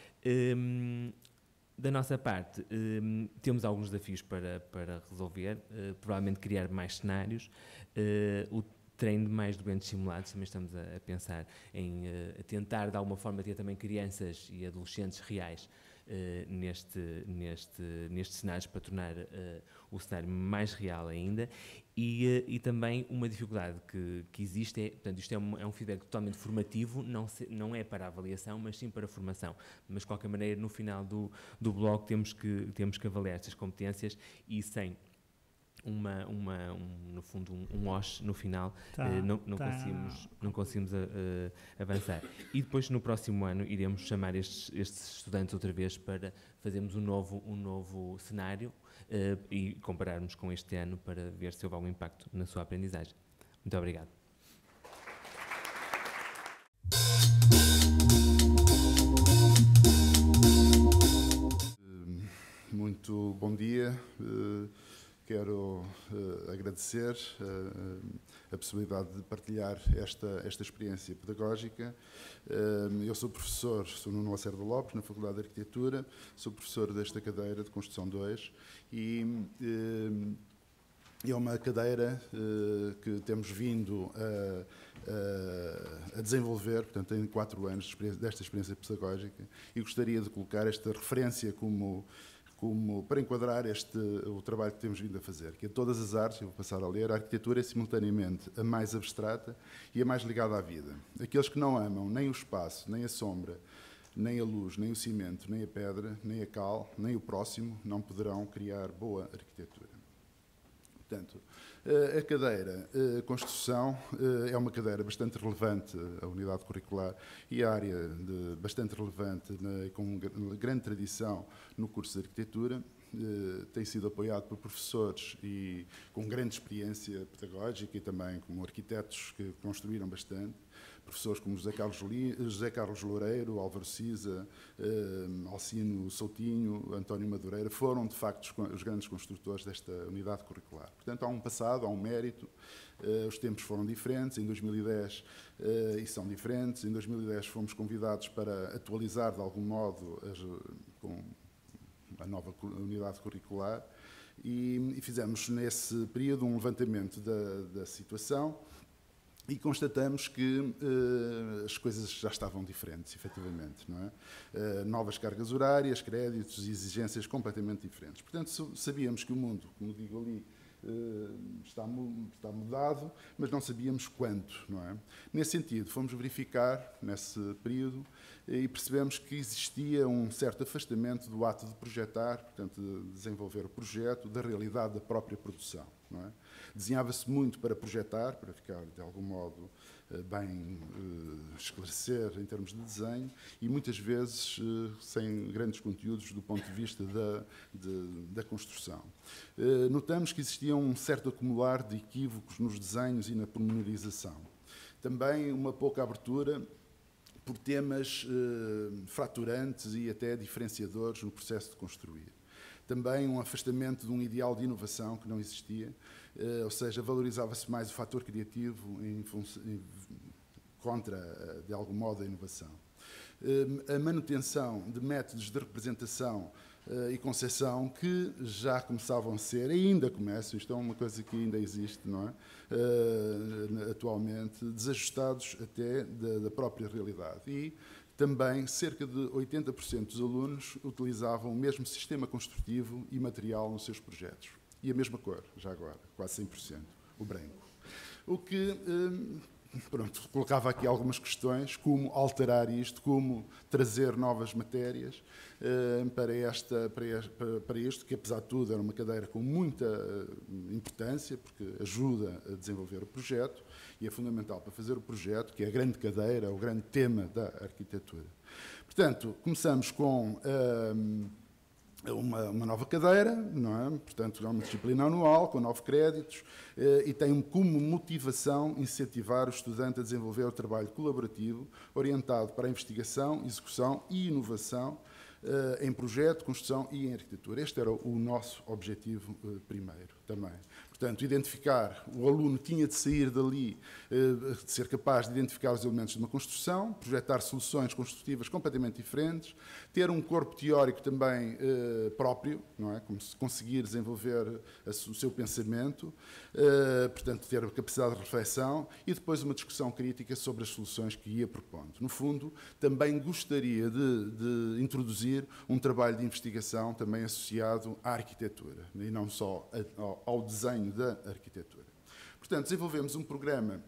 Um, da nossa parte, um, temos alguns desafios para, para resolver, uh, provavelmente criar mais cenários, uh, o treino de mais doentes simulados, também estamos a, a pensar em uh, tentar, de alguma forma, ter também crianças e adolescentes reais Uh, neste, neste, nestes cenários, para tornar uh, o cenário mais real ainda, e, uh, e também uma dificuldade que, que existe, é, portanto, isto é um, é um feedback totalmente formativo, não, se, não é para a avaliação, mas sim para a formação, mas de qualquer maneira no final do, do bloco temos que, temos que avaliar estas competências, e sem Uma, uma, um, no fundo, um, um O S no final, tá, uh, não, não tá. conseguimos, não conseguimos uh, uh, avançar. E depois, no próximo ano, iremos chamar estes, estes estudantes outra vez para fazermos um novo, um novo cenário uh, e compararmos com este ano para ver se houve algum impacto na sua aprendizagem. Muito obrigado. Muito bom dia. Uh, Quero uh, agradecer uh, a possibilidade de partilhar esta, esta experiência pedagógica. Uh, eu sou professor, sou Nuno Lacerda Lopes, na Faculdade de Arquitetura, sou professor desta cadeira de Construção dois, e uh, é uma cadeira uh, que temos vindo a, a, a desenvolver, portanto, tem quatro anos de experiência, desta experiência pedagógica, e gostaria de colocar esta referência como Como, para enquadrar este, o trabalho que temos vindo a fazer, que em todas as artes, eu vou passar a ler, a arquitetura é simultaneamente a mais abstrata e a mais ligada à vida. Aqueles que não amam nem o espaço, nem a sombra, nem a luz, nem o cimento, nem a pedra, nem a cal, nem o próximo, não poderão criar boa arquitetura. Portanto, a cadeira a construção é uma cadeira bastante relevante, a unidade curricular, e a área de, bastante relevante, na, com grande tradição no curso de arquitetura. Tem sido apoiado por professores e com grande experiência pedagógica, e também como arquitetos que construíram bastante. Professores como José Carlos, José Carlos Loureiro, Álvaro Cisa, eh, Alcino Soutinho, António Madureira, foram, de facto, os, os grandes construtores desta unidade curricular. Portanto, há um passado, há um mérito, eh, os tempos foram diferentes, em dois mil e dez, eh, e são diferentes, em dois mil e dez fomos convidados para atualizar, de algum modo, as, com a nova unidade curricular, e, e fizemos, nesse período, um levantamento da, da situação, e constatamos que uh, as coisas já estavam diferentes, efetivamente, não é? Uh, novas cargas horárias, créditos e exigências completamente diferentes. Portanto, sabíamos que o mundo, como digo ali, está, está mudado, mas não sabíamos quanto, não é? Nesse sentido, fomos verificar, nesse período, e percebemos que existia um certo afastamento do ato de projetar, portanto, de desenvolver o projeto, da realidade da própria produção, não é? Desenhava-se muito para projetar, para ficar, de algum modo, bem esclarecer em termos de desenho, e muitas vezes sem grandes conteúdos do ponto de vista da, de, da construção. Notamos que existia um certo acumular de equívocos nos desenhos e na pormenorização. Também uma pouca abertura por temas fraturantes e até diferenciadores no processo de construir. Também um afastamento de um ideal de inovação que não existia, ou seja, valorizava-se mais o fator criativo em função, em, contra, de algum modo, a inovação. A manutenção de métodos de representação e concepção que já começavam a ser, ainda começam, isto é uma coisa que ainda existe, não é? Atualmente, desajustados até da, da própria realidade. E também, cerca de oitenta por cento dos alunos utilizavam o mesmo sistema construtivo e material nos seus projetos. E a mesma cor, já agora, quase cem por cento, o branco. O que, pronto, colocava aqui algumas questões, como alterar isto, como trazer novas matérias para, esta, para, este, para isto, que apesar de tudo era uma cadeira com muita importância, porque ajuda a desenvolver o projeto, e é fundamental para fazer o projeto, que é a grande cadeira, o grande tema da arquitetura. Portanto, começamos com hum, uma, uma nova cadeira, não é? Portanto, é uma disciplina anual, com nove créditos, eh, e tem como motivação incentivar o estudante a desenvolver o trabalho colaborativo, orientado para a investigação, execução e inovação, em projeto, construção e em arquitetura. Este era o nosso objetivo uh, primeiro também. Portanto, identificar, o aluno tinha de sair dali, uh, de ser capaz de identificar os elementos de uma construção, projetar soluções construtivas completamente diferentes, ter um corpo teórico também uh, próprio, não é? Como se conseguir desenvolver a, o seu pensamento, uh, portanto, ter a capacidade de reflexão e depois uma discussão crítica sobre as soluções que ia propondo. No fundo, também gostaria de, de introduzir um trabalho de investigação também associado à arquitetura, e não só ao, ao desenho da arquitetura. Portanto, desenvolvemos um programa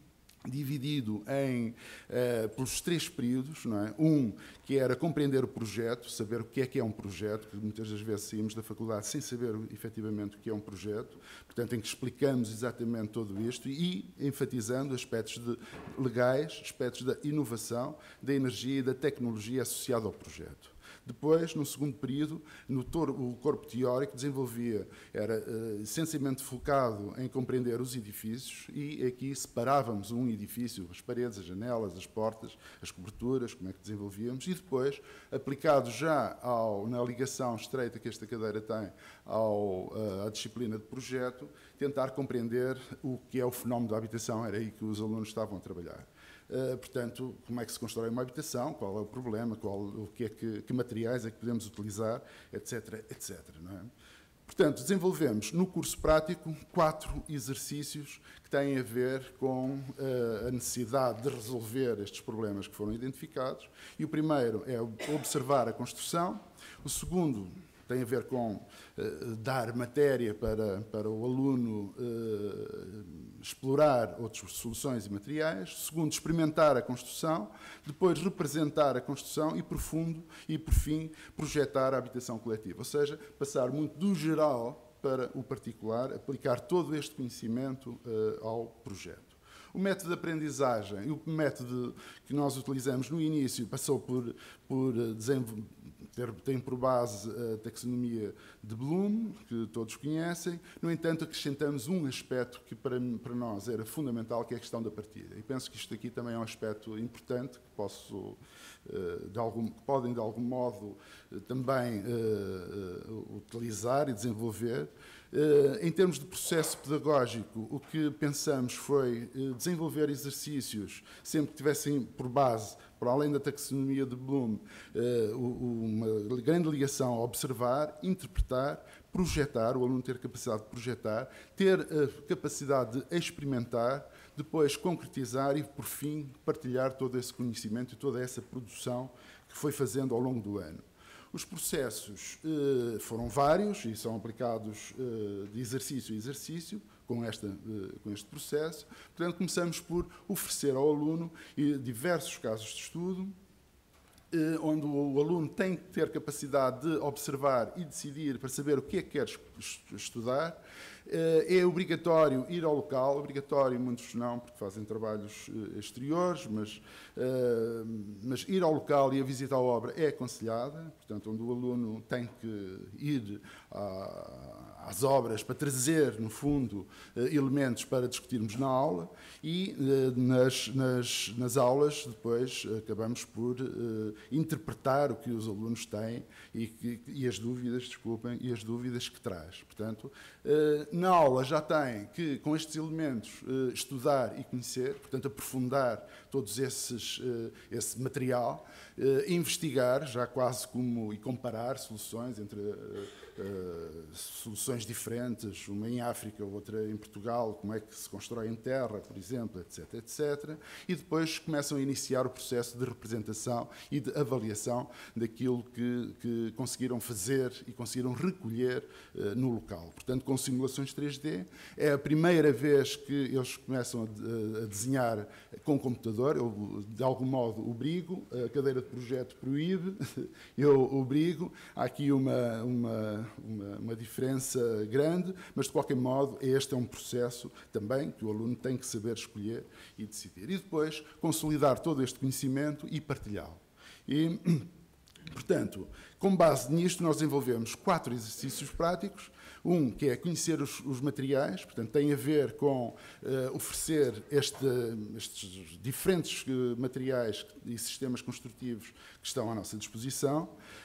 dividido em, uh, pelos três períodos, não é? Um, que era compreender o projeto, saber o que é que é um projeto, que muitas das vezes saímos da faculdade sem saber efetivamente o que é um projeto, portanto, em que explicamos exatamente tudo isto e enfatizando aspectos de, legais, aspectos da inovação, da energia e da tecnologia associada ao projeto. Depois, no segundo período, no o corpo teórico desenvolvia, era uh, essencialmente focado em compreender os edifícios e aqui separávamos um edifício, as paredes, as janelas, as portas, as coberturas, como é que desenvolvíamos, e depois, aplicado já ao, na ligação estreita que esta cadeira tem ao, uh, à disciplina de projeto, tentar compreender o que é o fenómeno da habitação, era aí que os alunos estavam a trabalhar. Uh, portanto, como é que se constrói uma habitação, qual é o problema, qual, o que, é que, que materiais é que podemos utilizar, etc, etcétera. Não é? Portanto, desenvolvemos no curso prático quatro exercícios que têm a ver com uh, a necessidade de resolver estes problemas que foram identificados. E o primeiro é observar a construção, o segundo tem a ver com uh, dar matéria para, para o aluno uh, explorar outras soluções e materiais. Segundo, experimentar a construção. Depois, representar a construção e, por fundo, e, por fim, projetar a habitação coletiva. Ou seja, passar muito do geral para o particular, aplicar todo este conhecimento uh, ao projeto. O método de aprendizagem, o método que nós utilizamos no início, passou por, por desenvolver, ter, tem por base a taxonomia de Bloom, que todos conhecem. No entanto, acrescentamos um aspecto que para, para nós era fundamental, que é a questão da partida. E penso que isto aqui também é um aspecto importante, que, posso, de algum, que podem, de algum modo, também uh, utilizar e desenvolver. Uh, em termos de processo pedagógico, o que pensamos foi uh, desenvolver exercícios, sempre que tivessem por base, para além da taxonomia de Bloom, uh, uma grande ligação a observar, interpretar, projetar, o aluno ter capacidade de projetar, ter a capacidade de experimentar, depois concretizar e, por fim, partilhar todo esse conhecimento e toda essa produção que foi fazendo ao longo do ano. Os processos eh, foram vários e são aplicados eh, de exercício a exercício com, esta, eh, com este processo. Portanto, começamos por oferecer ao aluno diversos casos de estudo, eh, onde o aluno tem que ter capacidade de observar e decidir para saber o que é que quer estudar. É obrigatório ir ao local, obrigatório, muitos não, porque fazem trabalhos exteriores, mas, mas ir ao local e a visita à obra é aconselhada, portanto, onde o aluno tem que ir à, às obras para trazer, no fundo, elementos para discutirmos na aula e nas, nas, nas aulas depois acabamos por interpretar o que os alunos têm e, que, e as dúvidas, desculpem, e as dúvidas que traz. Portanto, na aula já tem que, com estes elementos, estudar e conhecer, portanto, aprofundar todos esses, esse material, investigar, já quase como, e comparar soluções entre soluções diferentes, uma em África, outra em Portugal, como é que se constrói em terra, por exemplo, etc, etcétera. E depois começam a iniciar o processo de representação e de avaliação daquilo que, que conseguiram fazer e conseguiram recolher no local. Portanto, com simulações três D, é a primeira vez que eles começam a, a desenhar com computador. Eu, de algum modo, obrigo, a cadeira de projeto proíbe, eu obrigo. Há aqui uma, uma, uma, uma diferença grande, mas, de qualquer modo, este é um processo também que o aluno tem que saber escolher e decidir. E depois, consolidar todo este conhecimento e partilhá-lo. E, portanto, com base nisto, nós desenvolvemos quatro exercícios práticos. Um, que é conhecer os, os materiais, portanto, tem a ver com uh, oferecer este, estes diferentes uh, materiais e sistemas construtivos que estão à nossa disposição.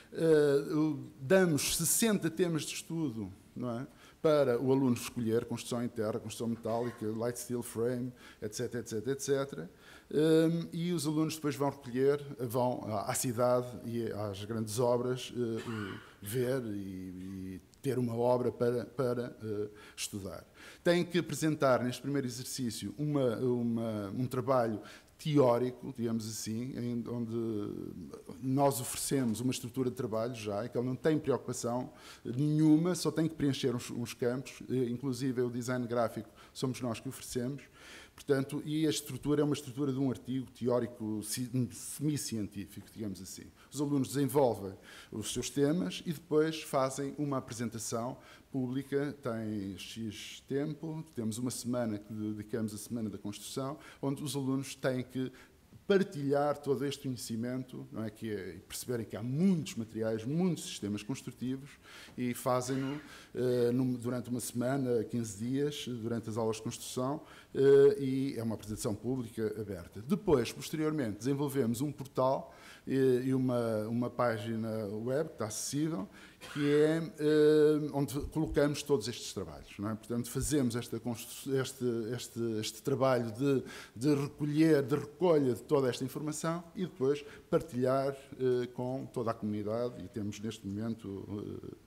Uh, damos sessenta temas de estudo, não é? Para o aluno escolher construção em terra, construção metálica, light steel frame, etc, etc, etcétera. Um, e os alunos depois vão recolher, vão à, à cidade e às grandes obras uh, uh, ver e, e ter uma obra para, para uh, estudar. Têm que apresentar, neste primeiro exercício, uma, uma, um trabalho teórico, digamos assim, em, onde nós oferecemos uma estrutura de trabalho já, em que ele não tem preocupação nenhuma, só tem que preencher uns, uns campos, inclusive o design gráfico somos nós que oferecemos. Portanto, e a estrutura é uma estrutura de um artigo teórico semi-científico, digamos assim. Os alunos desenvolvem os seus temas e depois fazem uma apresentação pública, tem X tempo, temos uma semana que dedicamos à Semana da Construção, onde os alunos têm que partilhar todo este conhecimento, não é, que é, perceberem que há muitos materiais, muitos sistemas construtivos e fazem-no uh, durante uma semana, quinze dias, durante as aulas de construção, uh, e é uma apresentação pública aberta. Depois, posteriormente, desenvolvemos um portal uh, e uma, uma página web que está acessível, que é uh, onde colocamos todos estes trabalhos. Não é? Portanto, fazemos esta este, este, este trabalho de, de recolher, de recolha de toda esta informação e depois partilhar uh, com toda a comunidade, e temos neste momento uh,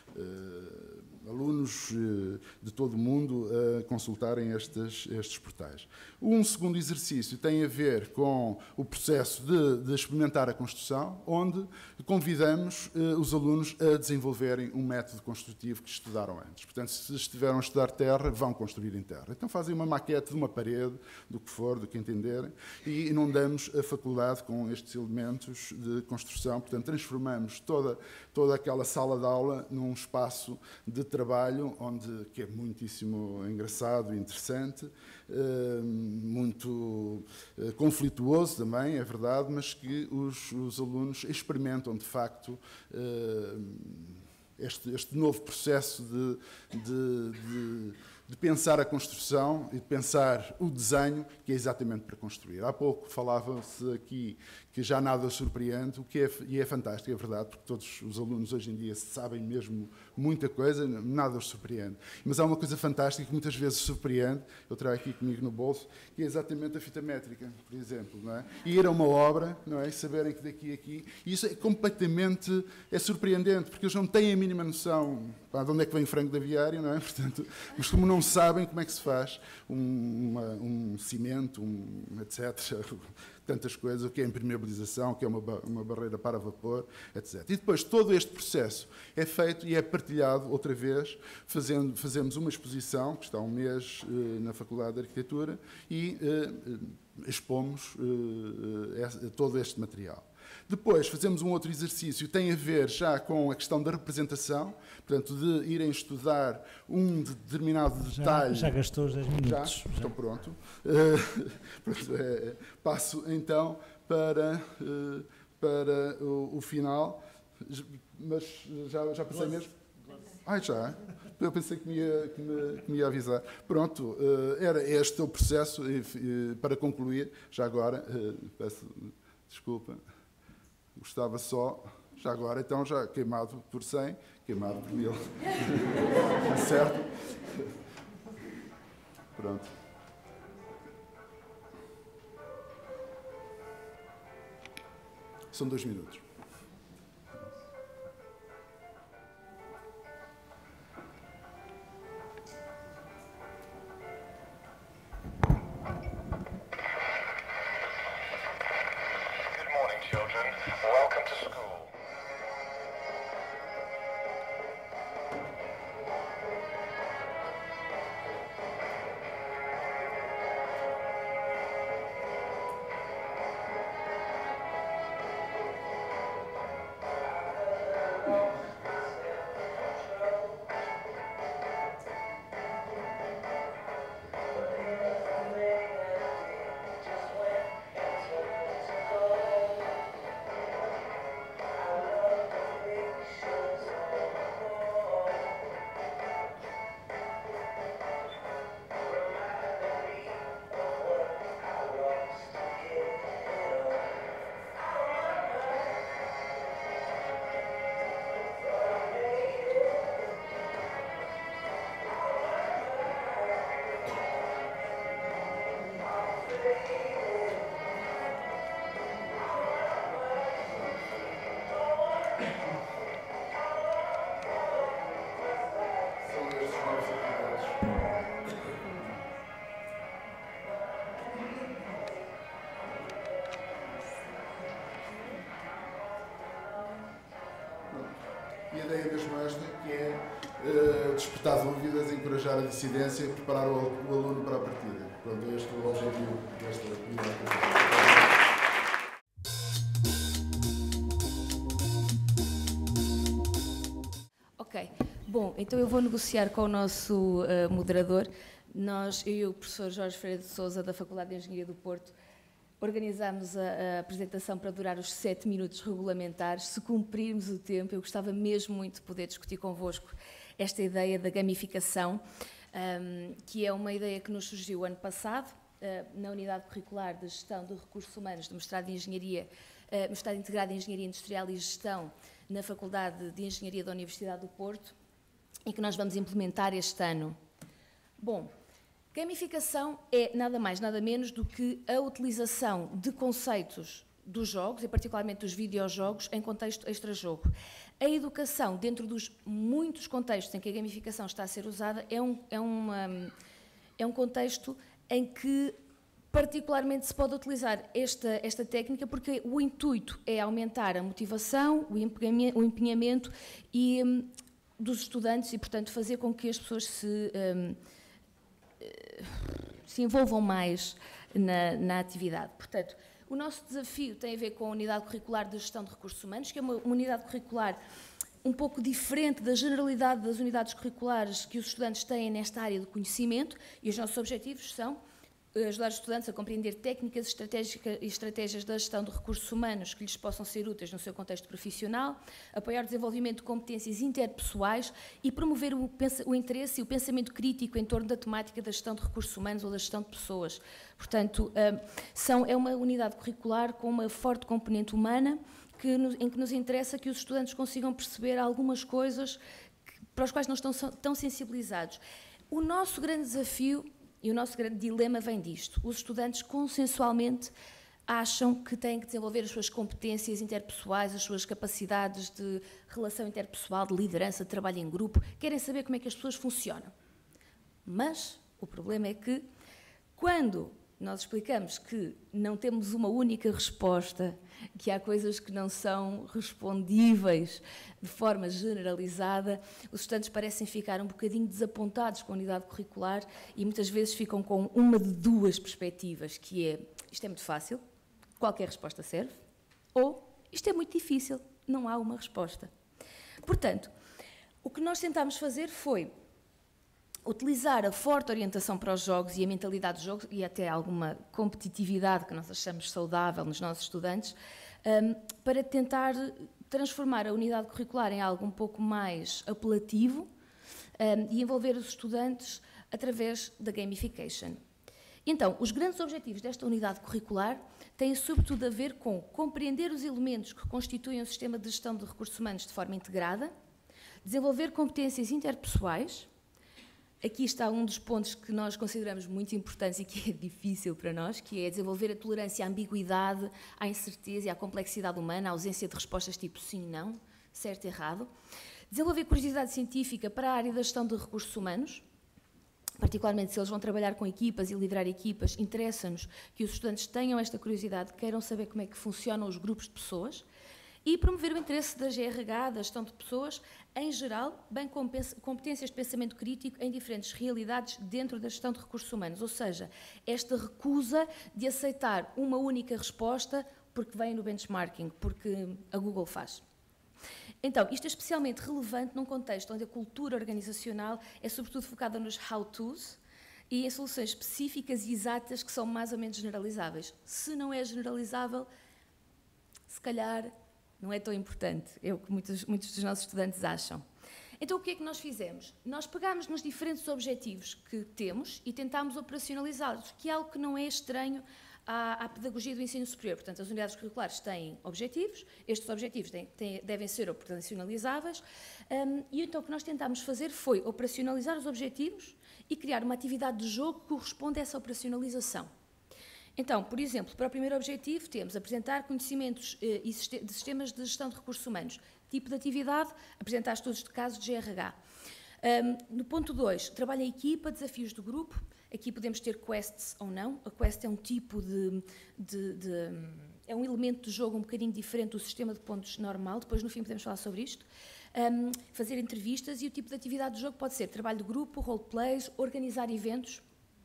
uh, alunos uh, de todo o mundo a consultarem estes, estes portais. Um segundo exercício tem a ver com o processo de, de experimentar a construção, onde convidamos uh, os alunos a desenvolverem um método construtivo que estudaram antes. Portanto, se estiveram a estudar terra, vão construir em terra. Então fazem uma maquete de uma parede, do que for, do que entenderem, e inundamos a faculdade com estes elementos de construção. Portanto, transformamos toda, toda aquela sala de aula num espaço de trabalho, onde, que é muitíssimo engraçado e interessante, uh, muito uh, conflituoso também, é verdade, mas que os, os alunos experimentam, de facto, uh, este, este novo processo de, de, de, de pensar a construção e de pensar o desenho, que é exatamente para construir. Há pouco falava-se aqui que já nada surpreende, o que é, e é fantástico, é verdade, porque todos os alunos hoje em dia sabem mesmo muita coisa, nada os surpreende. Mas há uma coisa fantástica que muitas vezes surpreende, eu trago aqui comigo no bolso, que é exatamente a fita métrica, por exemplo, não é? E ir a uma obra, não é? E saberem que daqui a aqui, e isso é completamente, é surpreendente, porque eles não têm a mínima noção Pá, de onde é que vem o frango de aviário, não é? Portanto, mas como não sabem como é que se faz um, uma, um cimento, um, etcétera, tantas coisas, o que é impermeabilização, o que é uma, uma barreira para vapor, etcétera. E depois todo este processo é feito e é partilhado outra vez, fazendo, fazemos uma exposição, que está um mês eh, na Faculdade de Arquitetura, e eh, expomos eh, todo este material. Depois fazemos um outro exercício, tem a ver já com a questão da representação, portanto, de irem estudar um determinado detalhe. Já, já gastou os dez minutos. Já? Já. Então pronto. Uh, pronto é, passo então para, uh, para o, o final, mas já, já passei mesmo? Ah, já? Eu pensei que me ia, que me, que me ia avisar. Pronto, uh, era este o processo, e, e, para concluir, já agora, uh, peço desculpa. Gostava só, já agora, então, já queimado por cem, queimado por mil. Certo? Pronto. São dois minutos. E a ideia mesmo esta, que é uh, despertar dúvidas, encorajar a dissidência e preparar o, o aluno para a partida. Pronto, este é o objetivo desta comunidade. Ok, bom, então eu vou negociar com o nosso uh, moderador. Nós, eu e o professor Jorge Ferreira de Sousa, da Faculdade de Engenharia do Porto, organizámos a, a apresentação para durar os sete minutos regulamentares. Se cumprirmos o tempo, eu gostava mesmo muito de poder discutir convosco esta ideia da gamificação, um, que é uma ideia que nos surgiu ano passado, uh, na Unidade Curricular de Gestão de Recursos Humanos do Mestrado de Engenharia, uh, Mestrado Integrado em Engenharia Industrial e Gestão na Faculdade de Engenharia da Universidade do Porto, e que nós vamos implementar este ano. Bom, gamificação é nada mais, nada menos do que a utilização de conceitos dos jogos, e particularmente dos videojogos, em contexto extra-jogo. A educação, dentro dos muitos contextos em que a gamificação está a ser usada, é um, é uma, é um contexto em que particularmente se pode utilizar esta, esta técnica, porque o intuito é aumentar a motivação, o empenhamento, o empenhamento e, um, dos estudantes e, portanto, fazer com que as pessoas se... Um, se envolvam mais na, na atividade. Portanto, o nosso desafio tem a ver com a Unidade Curricular de Gestão de Recursos Humanos, que é uma, uma unidade curricular um pouco diferente da generalidade das unidades curriculares que os estudantes têm nesta área de conhecimento, e os nossos objetivos são ajudar os estudantes a compreender técnicas e estratégias da gestão de recursos humanos que lhes possam ser úteis no seu contexto profissional, apoiar o desenvolvimento de competências interpessoais e promover o, o interesse e o pensamento crítico em torno da temática da gestão de recursos humanos ou da gestão de pessoas. Portanto, são, é uma unidade curricular com uma forte componente humana que, em que nos interessa que os estudantes consigam perceber algumas coisas que, para as quais não estão tão sensibilizados. O nosso grande desafio e o nosso grande dilema vem disto. Os estudantes consensualmente acham que têm que desenvolver as suas competências interpessoais, as suas capacidades de relação interpessoal, de liderança, de trabalho em grupo, querem saber como é que as pessoas funcionam. Mas o problema é que, quando nós explicamos que não temos uma única resposta, que há coisas que não são respondíveis de forma generalizada, os estudantes parecem ficar um bocadinho desapontados com a unidade curricular e muitas vezes ficam com uma de duas perspectivas, que é, isto é muito fácil, qualquer resposta serve, ou isto é muito difícil, não há uma resposta. Portanto, o que nós tentámos fazer foi utilizar a forte orientação para os jogos e a mentalidade de jogo e até alguma competitividade que nós achamos saudável nos nossos estudantes, um, para tentar transformar a unidade curricular em algo um pouco mais apelativo um, e envolver os estudantes através da gamification. Então, os grandes objetivos desta unidade curricular têm sobretudo a ver com compreender os elementos que constituem o sistema de gestão de recursos humanos de forma integrada, desenvolver competências interpessoais. Aqui está um dos pontos que nós consideramos muito importantes e que é difícil para nós, que é desenvolver a tolerância à ambiguidade, à incerteza e à complexidade humana, à ausência de respostas tipo sim, não, certo e errado. Desenvolver curiosidade científica para a área da gestão de recursos humanos, particularmente se eles vão trabalhar com equipas e liderar equipas, interessa-nos que os estudantes tenham esta curiosidade, queiram saber como é que funcionam os grupos de pessoas, e promover o interesse da G R H, da gestão de pessoas, em geral, bem como competências de pensamento crítico em diferentes realidades dentro da gestão de recursos humanos, ou seja, esta recusa de aceitar uma única resposta porque vem no benchmarking, porque a Google faz. Então, isto é especialmente relevante num contexto onde a cultura organizacional é sobretudo focada nos how-tos e em soluções específicas e exatas que são mais ou menos generalizáveis. Se não é generalizável, se calhar não é tão importante, é o que muitos, muitos dos nossos estudantes acham. Então, o que é que nós fizemos? Nós pegámos nos diferentes objetivos que temos e tentámos operacionalizá-los, que é algo que não é estranho à, à pedagogia do ensino superior. Portanto, as unidades curriculares têm objetivos, estes objetivos têm, têm, devem ser operacionalizáveis, um, e então o que nós tentámos fazer foi operacionalizar os objetivos e criar uma atividade de jogo que corresponde a essa operacionalização. Então, por exemplo, para o primeiro objetivo temos apresentar conhecimentos eh, de sistemas de gestão de recursos humanos. Tipo de atividade, apresentar estudos de casos de G R H. Um, no ponto dois, trabalho em equipa, desafios do grupo. Aqui podemos ter quests ou não. A quest é um tipo de, de, de... é um elemento de jogo um bocadinho diferente do sistema de pontos normal. Depois, no fim, podemos falar sobre isto. Um, fazer entrevistas e o tipo de atividade de jogo pode ser trabalho de grupo, roleplays, organizar eventos.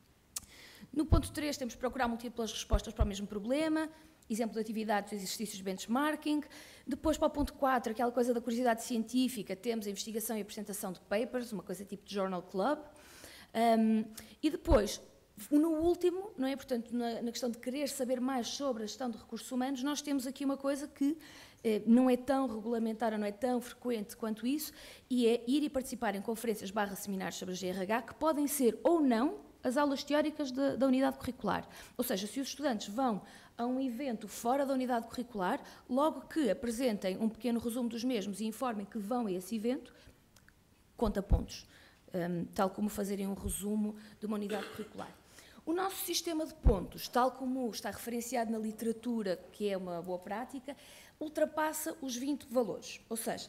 No ponto três, temos que procurar múltiplas respostas para o mesmo problema, exemplo de atividades e exercícios de benchmarking. Depois, para o ponto quatro, aquela coisa da curiosidade científica, temos a investigação e a apresentação de papers, uma coisa tipo de journal club. Um, e depois, no último, não é? Portanto, na, na questão de querer saber mais sobre a gestão de recursos humanos, nós temos aqui uma coisa que eh, não é tão regulamentada, não é tão frequente quanto isso, e é ir e participar em conferências barra seminários sobre a G R H, que podem ser ou não as aulas teóricas de, da unidade curricular. Ou seja, se os estudantes vão a um evento fora da unidade curricular, logo que apresentem um pequeno resumo dos mesmos e informem que vão a esse evento, conta pontos, um, tal como fazerem um resumo de uma unidade curricular. O nosso sistema de pontos, tal como está referenciado na literatura, que é uma boa prática, ultrapassa os vinte valores, ou seja,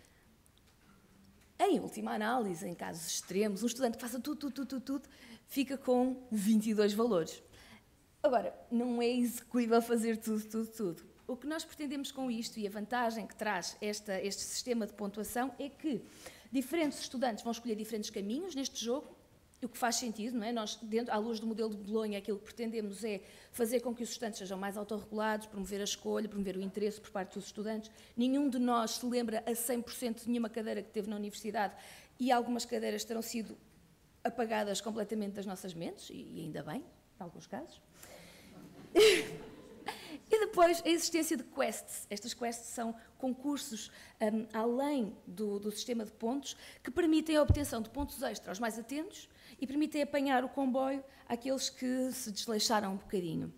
em última análise, em casos extremos, um estudante que faça tudo, tudo, tudo, tudo, tudo fica com vinte e dois valores. Agora, não é execuível fazer tudo, tudo, tudo. O que nós pretendemos com isto e a vantagem que traz esta, este sistema de pontuação é que diferentes estudantes vão escolher diferentes caminhos neste jogo, o que faz sentido, não é? Nós, dentro, à luz do modelo de Bolonha, aquilo que pretendemos é fazer com que os estudantes sejam mais autorregulados, promover a escolha, promover o interesse por parte dos estudantes. Nenhum de nós se lembra a cem por cento de nenhuma cadeira que teve na universidade e algumas cadeiras terão sido apagadas completamente das nossas mentes, e ainda bem, em alguns casos. E depois a existência de quests. Estas quests são concursos um, além do, do sistema de pontos que permitem a obtenção de pontos extra aos mais atentos e permitem apanhar o comboio àqueles que se desleixaram um bocadinho.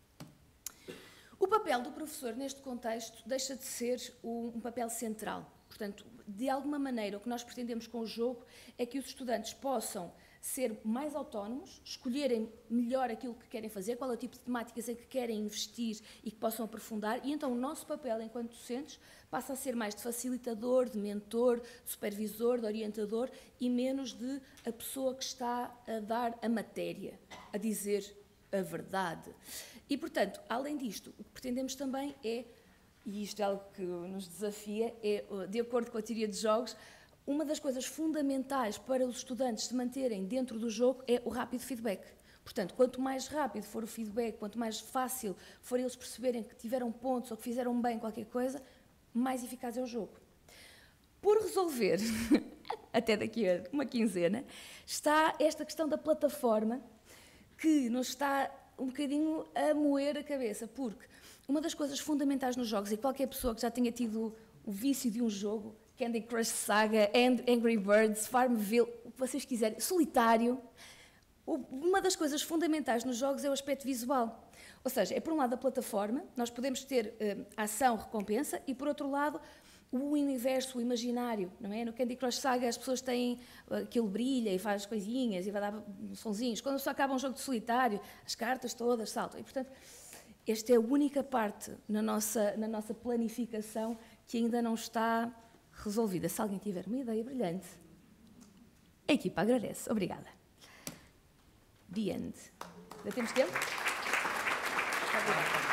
O papel do professor neste contexto deixa de ser um papel central. Portanto, de alguma maneira, o que nós pretendemos com o jogo é que os estudantes possam ser mais autónomos, escolherem melhor aquilo que querem fazer, qual é o tipo de temáticas em que querem investir e que possam aprofundar, e então o nosso papel enquanto docentes passa a ser mais de facilitador, de mentor, de supervisor, de orientador, e menos de a pessoa que está a dar a matéria, a dizer a verdade. E, portanto, além disto, o que pretendemos também é, e isto é algo que nos desafia, é, de acordo com a teoria de jogos, uma das coisas fundamentais para os estudantes se manterem dentro do jogo é o rápido feedback. Portanto, quanto mais rápido for o feedback, quanto mais fácil for eles perceberem que tiveram pontos ou que fizeram bem qualquer coisa, mais eficaz é o jogo. Por resolver, até daqui a uma quinzena, está esta questão da plataforma que nos está um bocadinho a moer a cabeça, porque uma das coisas fundamentais nos jogos, e qualquer pessoa que já tenha tido o vício de um jogo, Candy Crush Saga, Angry Birds, Farmville, o que vocês quiserem, solitário, uma das coisas fundamentais nos jogos é o aspecto visual. Ou seja, é por um lado a plataforma, nós podemos ter uh, ação, recompensa, e por outro lado o universo, o imaginário, não é? No Candy Crush Saga as pessoas têm, uh, aquilo brilha e faz coisinhas e vai dar sonzinhos. Quando só acaba um jogo de solitário, as cartas todas saltam. E, portanto, esta é a única parte na nossa, na nossa planificação que ainda não está resolvida. Se alguém tiver uma ideia brilhante, a equipa agradece. Obrigada. The end. Já temos tempo? Obrigada.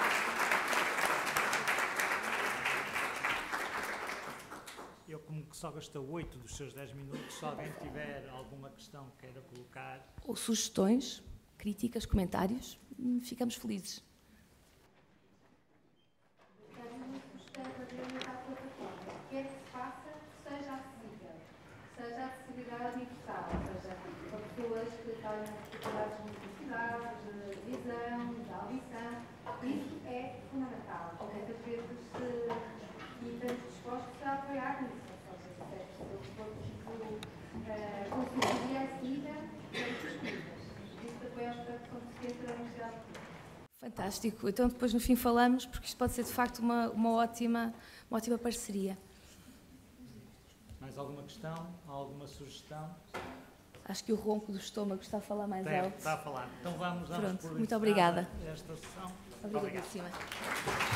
Eu, como que só gastou oito dos seus dez minutos, se alguém tiver alguma questão que queira colocar... Ou sugestões, críticas, comentários, ficamos felizes. Seja acessibilidade universal, ou seja, para pessoas que têm dificuldades de motricidade, de visão, de audição, isso é fundamental. Muitas vezes e estamos dispostos a apoiar nisso, ou seja, se for preciso consultoria assistida, temos disponíveis. Isso apoia a produção de ciência da Universidade. Fantástico. Então depois no fim falamos, porque isto pode ser de facto uma, uma, ótima, uma ótima parceria. Mais alguma questão? Alguma sugestão? Acho que o ronco do estômago está a falar mais Deve, alto. Está a falar. Então vamos, vamos Pronto, por muito obrigada. Esta sessão. Obrigadíssima.